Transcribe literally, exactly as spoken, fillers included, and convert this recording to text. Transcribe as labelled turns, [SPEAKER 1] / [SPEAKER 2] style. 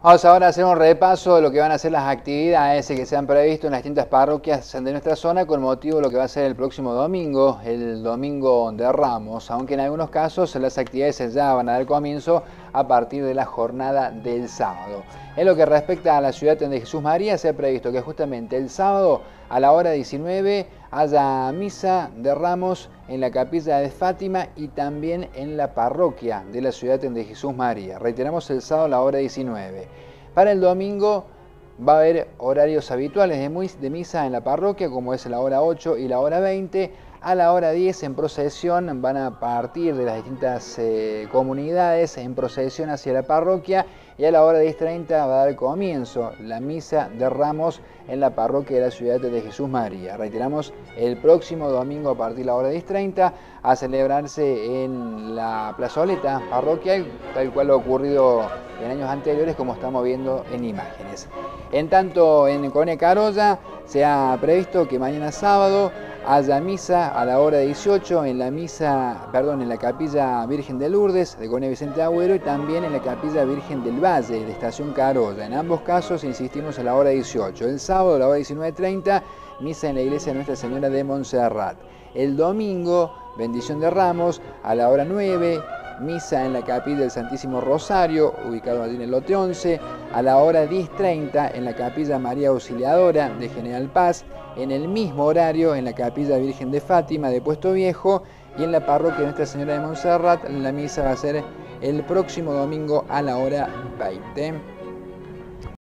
[SPEAKER 1] Vamos ahora a hacer un repaso de lo que van a ser las actividades que se han previsto en las distintas parroquias de nuestra zona con motivo de lo que va a ser el próximo domingo, el domingo de Ramos, aunque en algunos casos las actividades ya van a dar comienzo a partir de la jornada del sábado. En lo que respecta a la ciudad de Jesús María, se ha previsto que justamente el sábado a la hora diecinueve haya misa de Ramos en la capilla de Fátima y también en la parroquia de la ciudad de Jesús María. Reiteramos, el sábado a la hora diecinueve. Para el domingo va a haber horarios habituales de misa en la parroquia, como es la hora ocho y la hora veinte. A la hora diez en procesión van a partir de las distintas eh, comunidades en procesión hacia la parroquia, y a la hora diez treinta va a dar comienzo la misa de Ramos en la parroquia de la ciudad de Jesús María. Reiteramos, el próximo domingo a partir de la hora diez treinta a celebrarse en la plazoleta parroquial, tal cual ha ocurrido en años anteriores, como estamos viendo en imágenes. En tanto, en Colonia Carolla se ha previsto que mañana sábado haya misa a la hora dieciocho en la misa, perdón, en la capilla Virgen de Lourdes de Colonia Vicente Agüero y también en la capilla Virgen del Valle de Estación Carolla. En ambos casos insistimos a la hora dieciocho. El sábado a la hora diecinueve treinta, misa en la iglesia de Nuestra Señora de Montserrat. El domingo, bendición de Ramos a la hora nueve, misa en la capilla del Santísimo Rosario, ubicado allí en el lote once, a la hora diez treinta en la capilla María Auxiliadora de General Paz, en el mismo horario en la capilla Virgen de Fátima de Puesto Viejo, y en la parroquia de Nuestra Señora de Montserrat la misa va a ser el próximo domingo a la hora veinte.